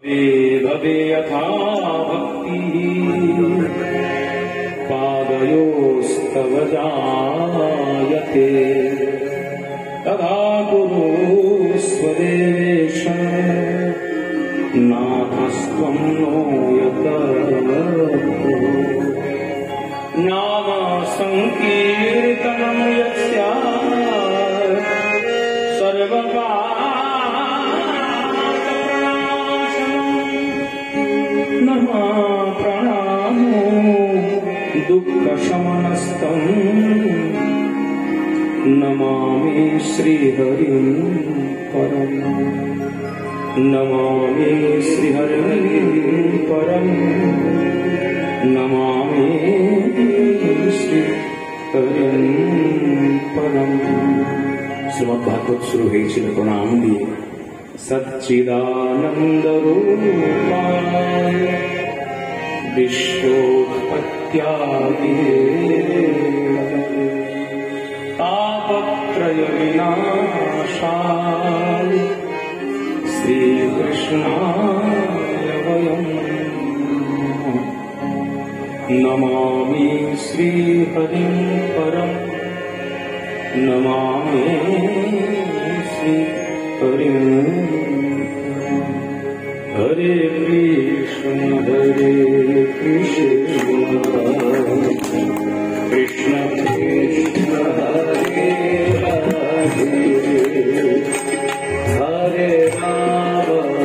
भवे यथा भक्तिः पादयोस्तव जायते तदा कुरु स्वदेश नाथस्त्वं नो यत् नाम संकीर्तनं यस्य सर्वपापप्रणाशनं नमः प्रणामो दुःखशमनस्तं नमामि श्रीहरिं परम् नमामि श्रीहरिं परम् नमामि श्रीहरिं परम्। श्रीमद्भागवत शुरू হয়েছিল প্রণাম দিয়ে। सच्चिदानंद रूपाय विश्वोत्पत्त्यादिहेतवे तापत्रय विनाशाय श्रीकृष्णाय वयं नमामि श्रीहरिं परम् नमामि श्रीहरिं हरे कृष्ण कृष्ण कृष्ण कृष्ण हरे हरे हरे राम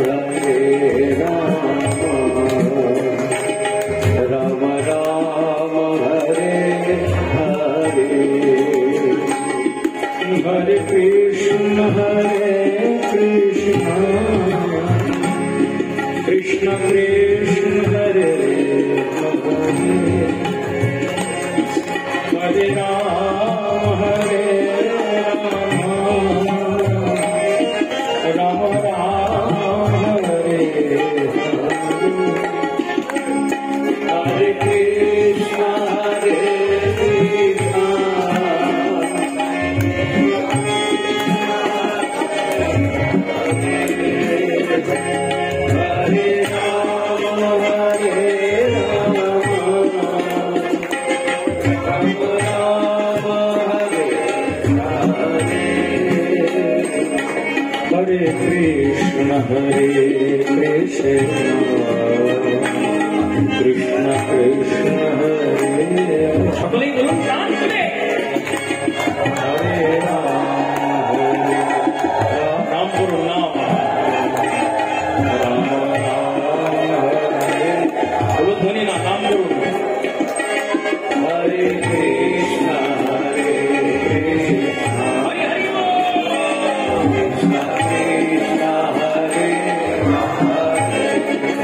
राम राम हरे हरे हरे कृष्ण कृष्ण कृष्ण हरे हरे राम राम राम हरे हरे कृष्ण हरे कृष्ण कृष्ण कृष्ण हरे सकले बोलूं प्राण खुले हरे राम राम बोलो नाम राम हरे बोलो ध्वनि ना नाम बोलो हरे कृष्ण कृष्ण कृष्ण हरे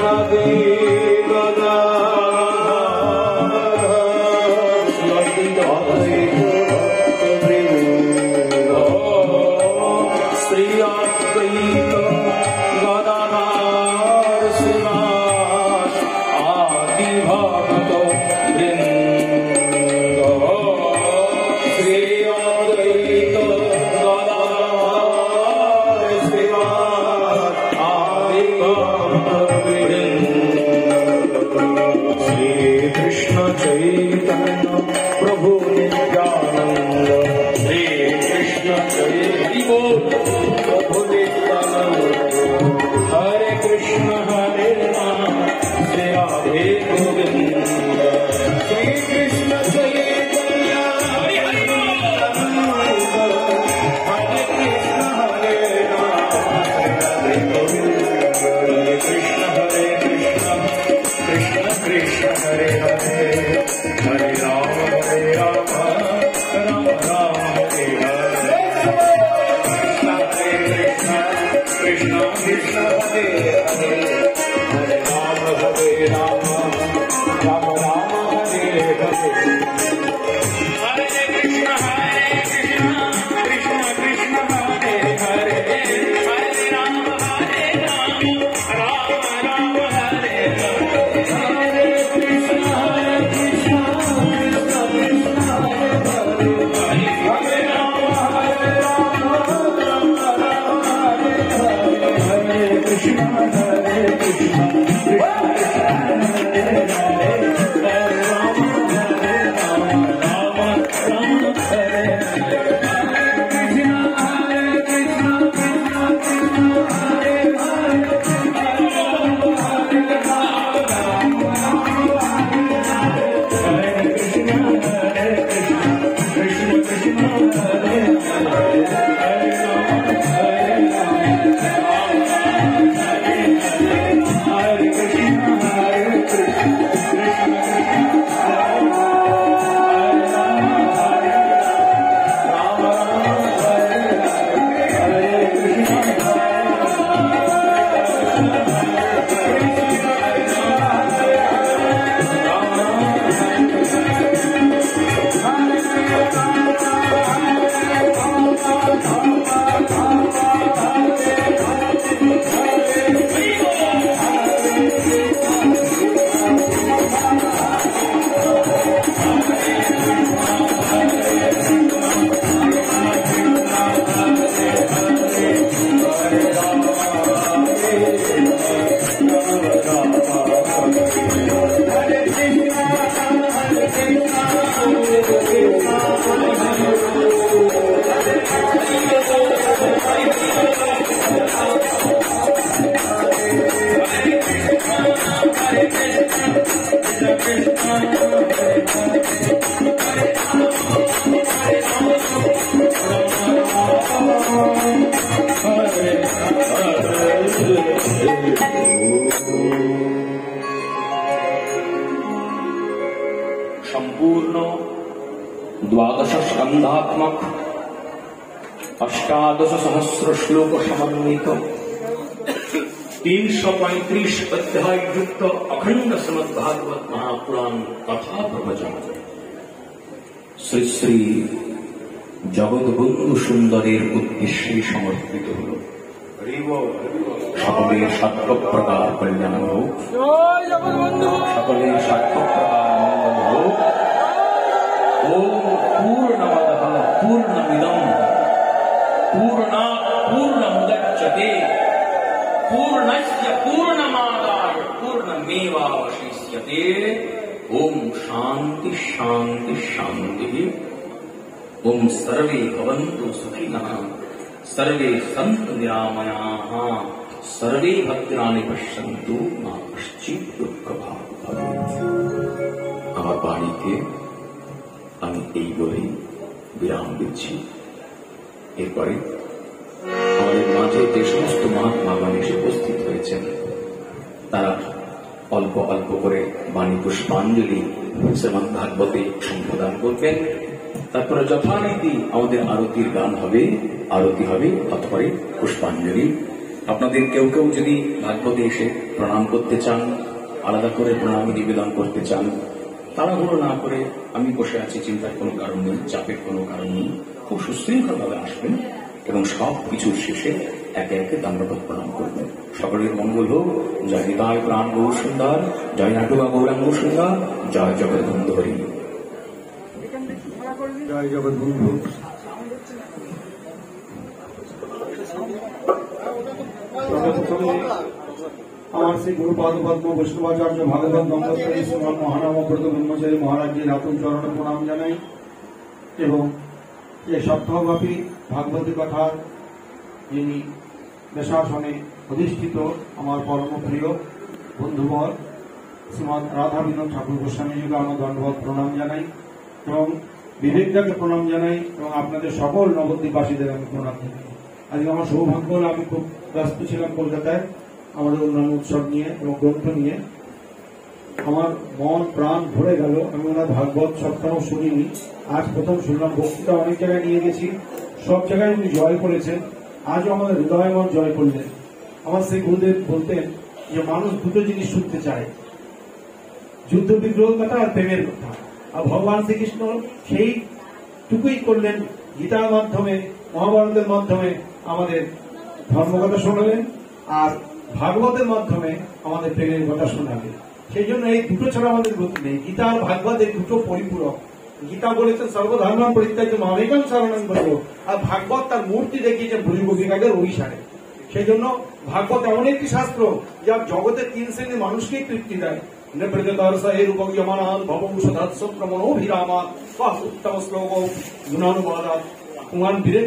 संपूर्ण द्वादश स्कंधात्मक 18,000 श्लोक समन्वित 335 अध्याय युक्त अखंड श्रीमद् भागवत महापुराण कथा प्रवचन श्री श्री जगद्बंधु सुंदरेर उद्देश्ये समर्पित हलो। सकले सात्व प्रकार कल्याण होक, सकले सात्व प्रकार मंगल होक। ओम पूर्णमदः पूर्णमिदं पूर्णात् पूर्णमुदच्यते पूर्णस्य पूर्णमादाय पूर्णमेवावशिष्यते। ओम शांति शांति शांति। ओम सर्वे भवन्तु सुखिनः, सर्वे सन्तु निरामयाः, सर्वे भद्राणि पश्यन्तु मा कश्चित् दुःखभाग् भवेत्। আমার বাণীতে আমি এই বলেই বিরাম দিচ্ছি। এরপরে আমাদের মাঝে যে সমস্ত মহাত্মাগণ এসে উপস্থিত হয়েছেন তারা অল্প অল্প করে বাণী পুষ্পাঞ্জলি শ্রীমদ্ ভাগবতে সম্প্রদান করবেন। তারপরে যথারীতি আমাদের আরতির গান হবে, আরতি হবে, অতঃপরে পুষ্পাঞ্জলি। আপনাদের কেউ কেউ যদি ভাগবতে এসে প্রণাম করতে চান, আলাদা করে প্রণাম নিবেদন করতে চান, তাড়াহুড়ো না করে আমি বসে আছি, চিন্তার কোনো কারণ নেই, চাপের কোনো কারণ নেই। খুব সুশৃঙ্খলভাবে আসবেন এবং সব কিছুর শেষে একে একে দণ্ডবোধ প্রণাম করবেন। সকলের মঙ্গল হোক। জয় হৃদয় প্রাণ গৌর সুন্দর, জয় নাটুয়া গৌরাঙ্গ সুন্দর, জয় জগৎবন্ধু হরি। জয় জগৎবন্ধু। আমার শ্রী গুরুপাদ পদ্ম বৈষ্ণবাচার্য ভাগবত নন্দী শ্রীমান মহানাম ব্রত ব্রহ্মচারী মহারাজের আতুল চরণে প্রণাম জানাই এবং এই সপ্তাহব্যাপী ভাগবতী কথার যিনি বেশাসনে অধিষ্ঠিত আমার পরম প্রিয় বন্ধুবর শ্রীমৎ রাধা বিনোদ ঠাকুর গোস্বামীজিকে আমার দণ্ডবোধ প্রণাম জানাই এবং বিবেকদাকে প্রণাম জানাই এবং আপনাদের সকল নবদ্বীপবাসীদের আমি প্রণাম জানাই। আজকে আমার সৌভাগ্য হল, আমি খুব ব্যস্ত ছিলাম কলকাতায় আমাদের অন্যান্য উৎসব নিয়ে এবং গ্রন্থ নিয়ে। আমার মন প্রাণ ভরে গেল। আমি ওনার ভাগবত সপ্তাহ শুনিনি, আজ প্রথম শুনলাম। বক্তৃতা অনেক জায়গায় নিয়ে গেছি, সব জায়গায় উনি জয় করেছেন, আজও আমাদের হৃদয় মন জয় করলেন। আমার সেই গুরুদেব বলতেন যে মানুষ দুটো জিনিস শুনতে চায়, যুদ্ধ বিগ্রহ কথা আর প্রেমের কথা। আর ভগবান শ্রীকৃষ্ণ সেইটুকুই করলেন, গীতার মাধ্যমে মহাভারতের মাধ্যমে আমাদের ধর্মকথা শোনালেন আর ভাগবতের মাধ্যমে আমাদের প্রেমের কথা শোনালেন। সেই জন্য এই দুটো ছাড়া আমাদের গতি নেই। গীতা আর ভাগবত এই দুটো পরিপূরক। গীতা বলেছেন সর্বধর্ম পরিত্যাজ্য মামেকং শরণং ব্রজ, আর ভাগবত তার মূর্তি দেখিয়েছেন ভুজগোপীকাগের অভিসারে। সেই জন্য ভাগবত এমন একটি শাস্ত্র যা জগতের 3 শ্রেণীর মানুষকেই তৃপ্তি দেয়। উত্তম শ্লোক গুণানুবাদাত কুমার বীরের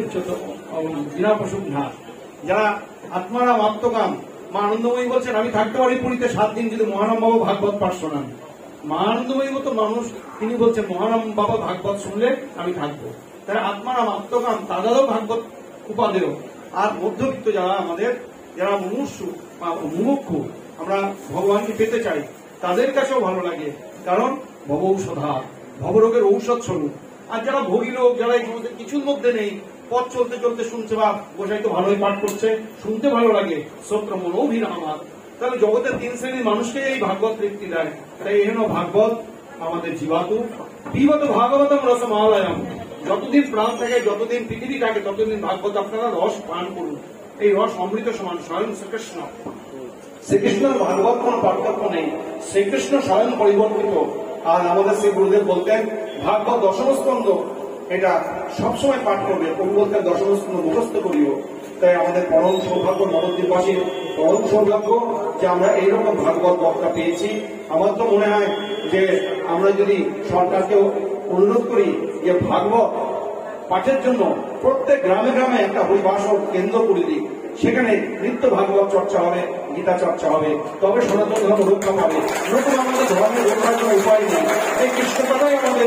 যারা আত্মারাম আত্মকাম। মা আনন্দময়ী বলছেন আমি থাকতে পারি পুরীতে 7 দিন যদি মহারাম বাবা ভাগবত পাঠ শোনান। মা আনন্দময়ী মতো মানুষ, তিনি বলছেন মহারাম বাবা ভাগবত শুনলে আমি থাকবো। তারা আত্মারাম আত্মকাম, তাদেরও ভাগবত উপাদেয়। আর মধ্যবিত্ত যারা আমাদের, যারা মুমুক্ষু, আমরা ভগবানকে পেতে চাই, তাদের কাছেও ভালো লাগে, কারণ ভব ঔষধা, ভবরোগের ঔষধ স্বরূপ। আর যারা ভোগী লোক, যারা এই সমস্ত কিছুর মধ্যে নেই, পথ চলতে চলতে শুনছে বা গোসাই তো ভালোই পাঠ করছে, শুনতে ভালো লাগে, শ্রোত্র মনোভিরামাত, তাহলে জগতের 3 শ্রেণীর মানুষকে এই ভাগবত তৃপ্তি দেয়। তাই এই ভাগবত আমাদের জীবাতু বিগত ভাগবতম রসমালয়ম। যতদিন প্রাণ থাকে, যতদিন পৃথিবী থাকে, ততদিন ভাগবত আপনারা রস পান করুন। এই রস অমৃত সমান। স্বয়ং শ্রীকৃষ্ণ, শ্রীকৃষ্ণের ভাগবত কোন পার্থক্য নেই, শ্রীকৃষ্ণ স্বয়ং পরিবর্তিত। আর আমাদের শ্রী গুরুদেব বলতেন ভাগবত দশম স্কন্ধ, এটা সবসময় পাঠ করবে। প্রভু বলতেন দশম স্কন্ধ মুখস্থ করিও। তাই আমাদের পরম সৌভাগ্য, নবদ্বীপবাসীর পরম সৌভাগ্য যে আমরা এইরকম ভাগবত বক্তা পেয়েছি। আমার তো মনে হয় যে আমরা যদি সরকারকেও অনুরোধ করি যে ভাগবত পাঠের জন্য প্রত্যেক গ্রামে গ্রামে একটা হরিবাসর কেন্দ্র করে দিই, সেখানে নিত্য ভাগবত চর্চা হবে, গীতা চর্চা হবে, তবে সনাতন ধর্ম রক্ষা পাবে। নতুন আমাদের ধর্মের রক্ষার কোনো উপায় নেই। এই কৃষ্ণকথাই আমাদের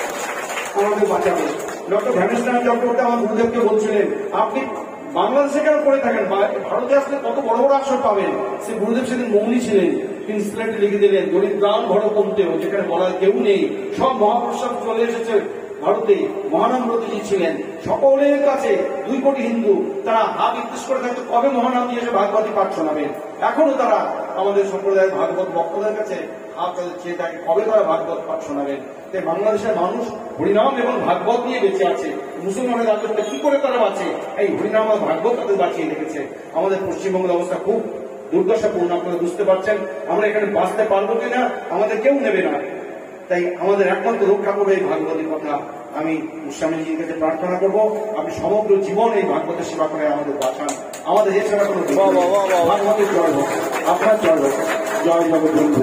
বাঁচাবে। ডক্টর ধ্যানেশনাথ চক্রবর্তী আমার গুরুদেবকে বলছিলেন আপনি বাংলাদেশে কেন পড়ে থাকেন, ভারতে আসলে কত বড় বড় আসর পাবেন। সে গুরুদেব সেদিন মৌনী ছিলেন, তিনি সিলেটে লিখে দিলেন দরিদ্রাণ বড় কমতেও, যেখানে বলার কেউ নেই। সব মহাপুরুষ চলে এসেছে ভারতে। মহানামব্রতজি ছিলেন, সকলের কাছে 2 কোটি হিন্দু, তারা হাত বিদ্বেষ করে থাকতো কবে মহানাম নিয়ে এসে ভাগবতী পাঠ শোনাবেন। এখনো তারা আমাদের সম্প্রদায়ের ভাগবত ভক্তদের কাছে হাত চেয়ে থাকে কবে তারা ভাগবত পাঠ শোনাবেন। তাই বাংলাদেশের মানুষ হরিনাম এবং ভাগবত নিয়ে বেঁচে আছে। মুসলমানের রাজ্যটা কি করে তারা বাঁচে, এই হরিনাম আর ভাগবত তাদের বাঁচিয়ে রেখেছে। আমাদের পশ্চিমবঙ্গের অবস্থা খুব দুর্দশাপূর্ণ, আপনারা বুঝতে পারছেন। আমরা এখানে বাঁচতে পারবো কিনা আমাদের কেউ নেবে না। তাই আমাদের একমাত্র রক্ষা করবে এই ভাগবতের কথা। আমি স্বামীজির কাছে প্রার্থনা করবো, আপনি সমগ্র জীবন এই ভাগবতের সেবা করে আমাদের বাঁচান। আমাদের এছাড়া কোনো ভাগবতের জয় হোক, আপনার জয় হোক। জয় জগৎবন্ধু।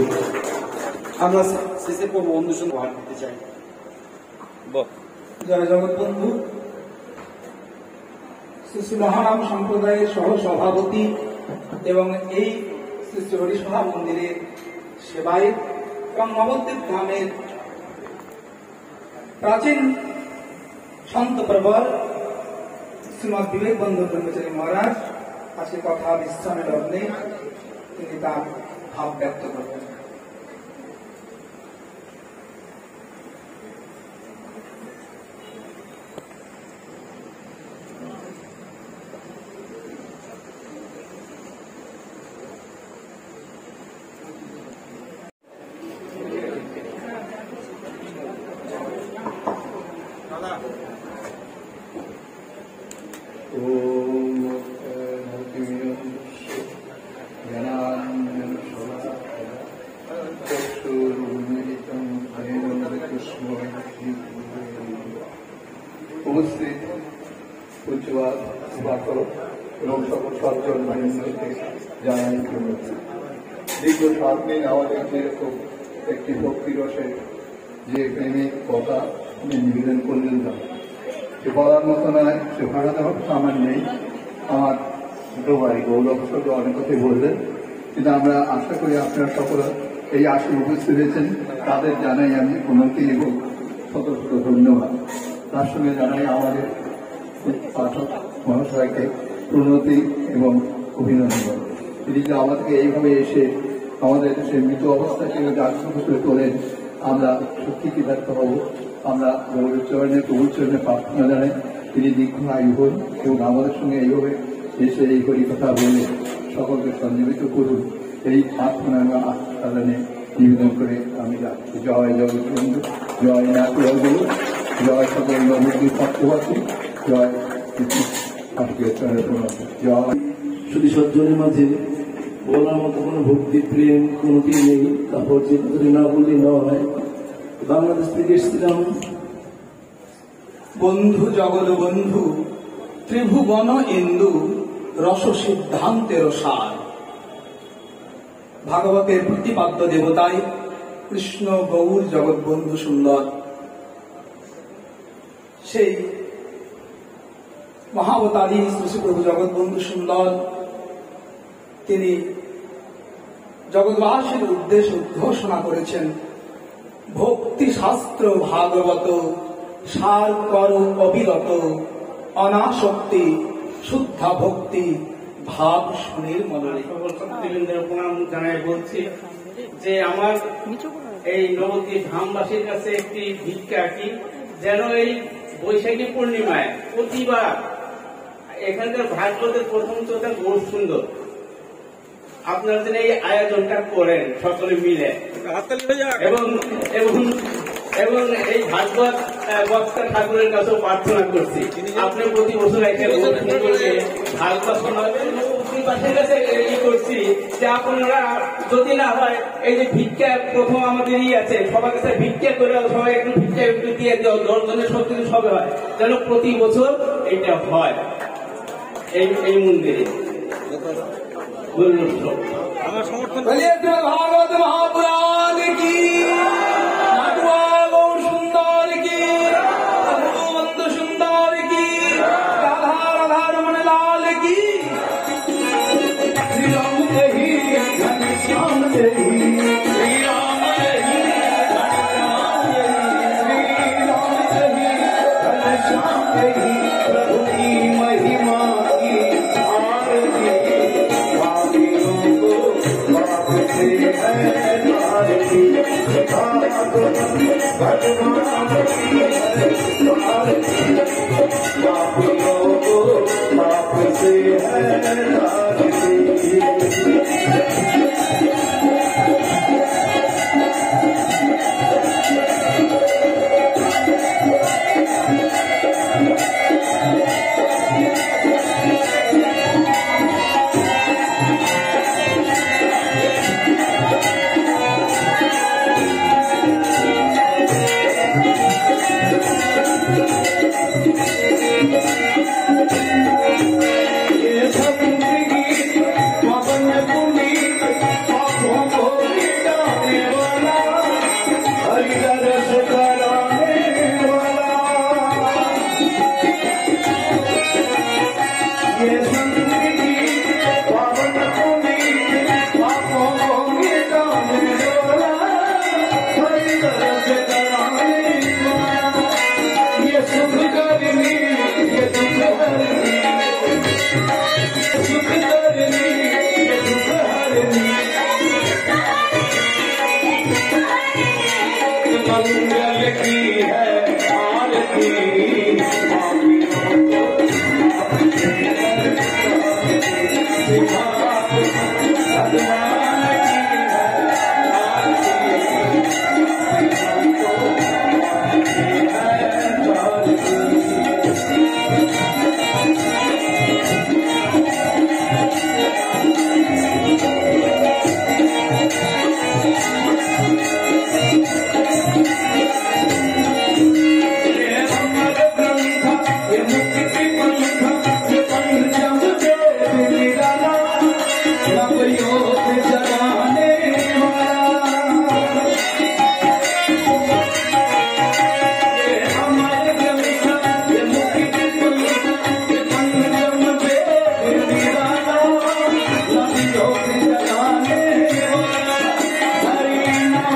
আমরা শেষে প্রভু বন্ধুর সঙ্গে ভাগ দিতে চাই। জয় জগৎবন্ধু। শ্রী শ্রী মহানাম সম্প্রদায়ের সহ সভাপতি এবং এই শ্রী শ্রী হরিসভা মন্দিরের সেবায় এবং নবদ্বীপ ধামের প্রাচীন সন্ত প্রবর শ্রীমৎ বিবেক বন্ধু ব্রহ্মচারী মহারাজ আজকে কথা বিশ্রামের লগ্নে তিনি তার ভাব ব্যক্ত করবেন। উপস্থিত পূজ্যবাদ উপাসক এবং সকল সজ্জন ভাইকে জানাই দীর্ঘ 7 দিন আমাদের যেরকম একটি ভক্তি রসে যে প্রেমিক কথা উনি নিবেদন করলেন না সে বলার মতো নয়, সে ভাড়া দেওয়ার আমার নেই। আমার ছোট ভাই গৌরব অনেক কথাই বললেন, কিন্তু আমরা আশা করি আপনারা সকল এই আসনে উপস্থিত হয়েছেন, তাদের জানাই আমি উন্নতি এবং শত শত ধন্যবাদ। তার সঙ্গে জানাই আমাদের পাঠক মহাশয়কে উন্নতি এবং অভিনন্দন। তিনি যে আমাদেরকে এইভাবে এসে আমাদের সে মৃত অবস্থাকে জাগ্রত করে তোলেন, আমরা সত্যি কৃতার্থ হব। আমরা গৌরব চরণে প্রভুর চরণে প্রার্থনা জানাই তিনি দীর্ঘ আয়ু হন এবং আমাদের সঙ্গে এইভাবে এসে এই হরিকথা বলে সকলকে সঞ্জীবিত করুন, এই প্রার্থনা এবং আস্থানে নিবেদন করে আমি যাচ্ছি। জয় জগৎবন্ধু, জয় নাকুরগুরু, জয় সকল নবী সত্যবাসী, জয় জয়। শুধু সজ্জনের মাঝে বলার মতো কোনো ভক্তি প্রেম কোনোটি নেই, তারপর যে না বললে না হয়। বাংলাদেশ থেকে এসেছিলাম। বন্ধু জগৎ বন্ধু ত্রিভুবন ইন্দু রস সিদ্ধান্তের সার। ভাগবতের প্রতিপাদ্য দেবতায় কৃষ্ণ গৌর জগৎ বন্ধু সুন্দর। সেই মহাবতারী শ্রীপ্রভু জগৎ বন্ধু সুন্দর তিনি জগৎবাসীর উদ্দেশ্যে উদ্ঘোষণা করেছেন, ভক্তি শাস্ত্র ভাগবত সার কর অবিরত, অনাসক্তি শুদ্ধা ভক্তি ভাব সুনির্মল। প্রণাম জানাই বলছি যে আমার এই নবদ্বীপ ধামবাসীর কাছে একটি ভিক্ষা কি, যেন এই বৈশাখী পূর্ণিমায় প্রতিবার এখানকার ভাগবতের প্রথম চোখটা বহু সুন্দর, আপনারা যেন এই আয়োজনটা করেন সকলে মিলে এবং এবং এবং এই ভাগবত বক্তা ঠাকুরের কাছেও প্রার্থনা করছি আপনি প্রতি বছর ভাগবত শোনাবেন কাছে করছি যে আপনারা যদি না হয় এই যে ভিক্ষা প্রথম আমাদের আছে সবার কাছে ভিক্ষা করে সবাই একটু ভিক্ষা একটু দিয়ে দেওয়া 10 জনের সত্যি সবে হয়, যেন প্রতি বছর এটা হয় এই মন্দিরে। আমার সমর্থন ভাগবত মহাপুরাণ কি, সুন্দর কি, বন্ধু সুন্দর কি, রাধা রাধা রমন লাল কি, শ্রী রাম জহি ঘনশ্যাম জহি, শ্রী রাম জহি घनश्याम जही, प्रभु की महिमा की आरती, भावियों को बाप से है आरती, भगवान की है आरती, भावियों को बाप से है आरती। मंगल की है आरती,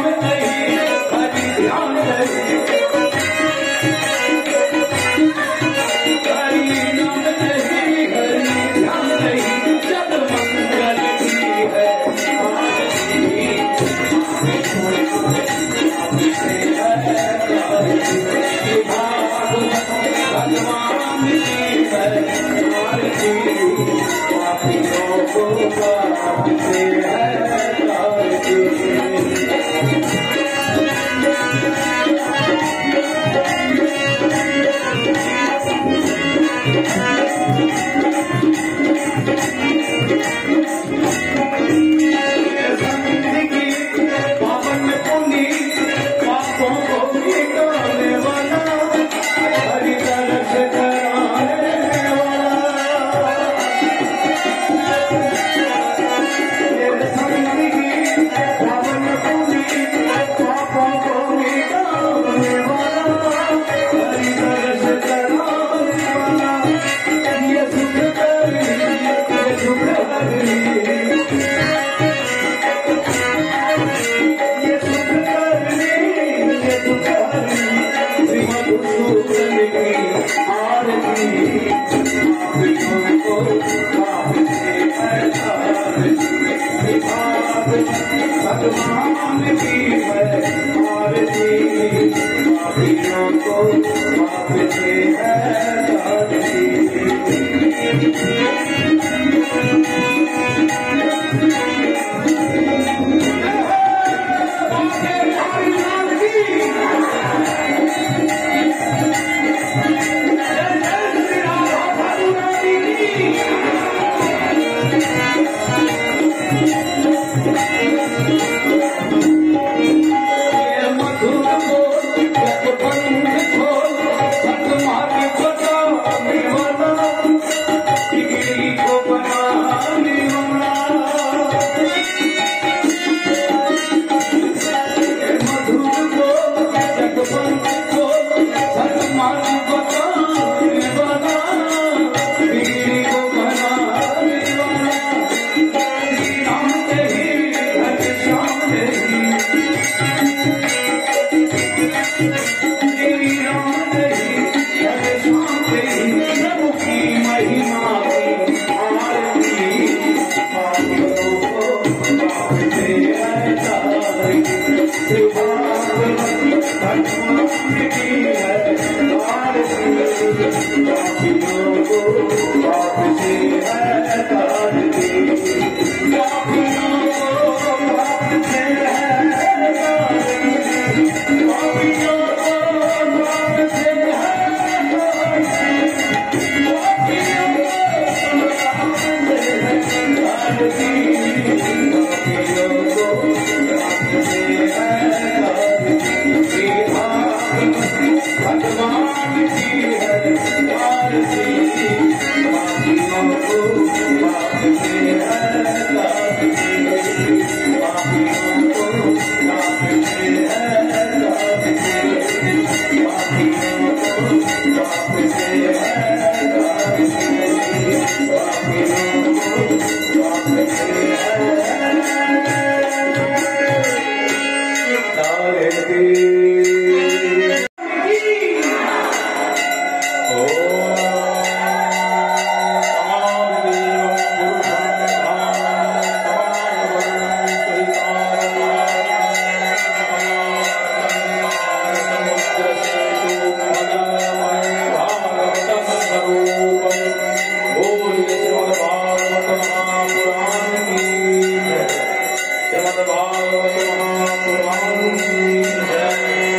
श्रीमद्भागवत महापुराण की जय।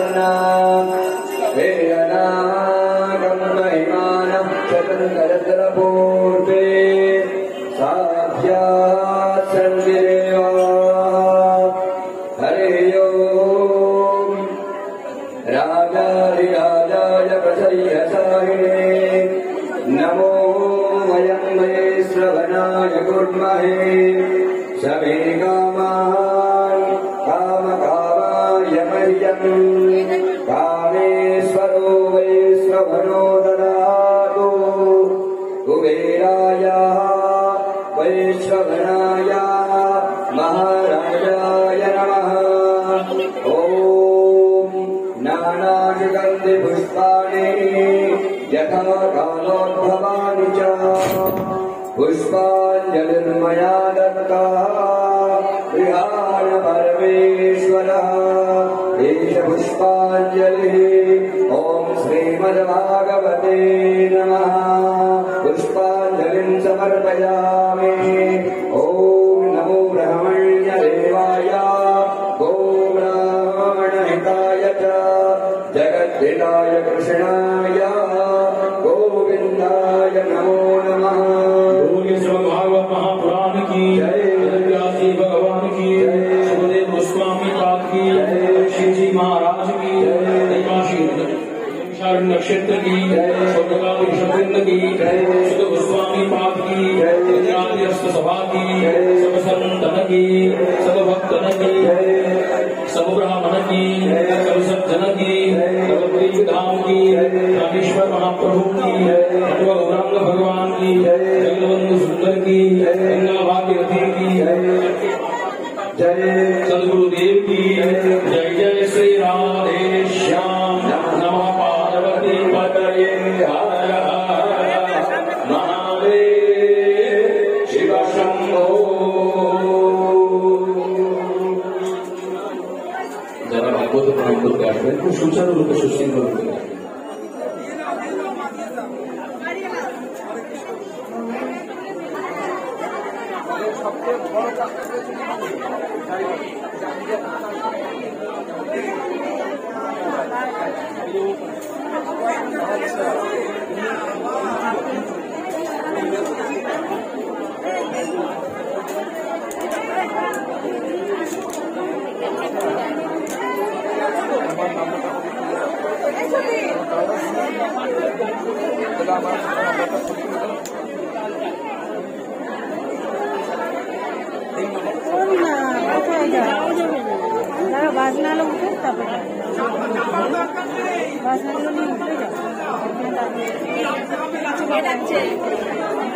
पूर्वे साक्षात् सर्वदेवा हरे ओम राजाधिराजाय प्रसह्यसारिणे नमो वयं श्रवणाय कुर्महे समे कामान् कामकामाय मह्यं कामेश्वरो वै श्रवणो ददातु कुबेराय वैश्रवणाय महाराजाय नमः। ॐ नानागन्धि पुष्पाणि यथा कालोद्भवानि च पुष्पाञ्जलिर्मया दत्ता विहाय परमेश्वरः एष पुष्पाञ्जलिः। ॐ श्रीमद्भागवते नमः। पुष्पाञ्जलिं समर्पयामि। ॐ नमो ब्रह्मण्यदेवाय गोब्राह्मणहिताय च जगद्धिताय कृष्णाय गोविन्दाय नमो नमः। भागवत महापुराण की जय, व्यासी भगवान की जय, सुखदेव गोस्वामी पाद की जय, शिव जी महाराज की जय, शारण्य क्षेत्र की जय, शब्द की जय, सुध गोस्वामी पाद की जय, सभा की जय, सब संतन की सब भक्तन की जय, सब ब्राह्मण की सब सज्जन की धाम की रामेश्वर महाप्रभु की गौरांग भगवान की जगबंधु सुंदर की गंगा भागीरथी की जय, सदगुरुदेव की जय। जय श्री राधे श्याम नमः पार्वती पतये हर हर महादेव शिव शंभो। যারা ভাগবত প্রণাম করতে আসবেন খুব সুচারুরূপে সুশৃঙ্খলরূপে আসবেন। বাজনালো উঠে তারপরে বাজনাগুলো নিয়ে উঠে যাও।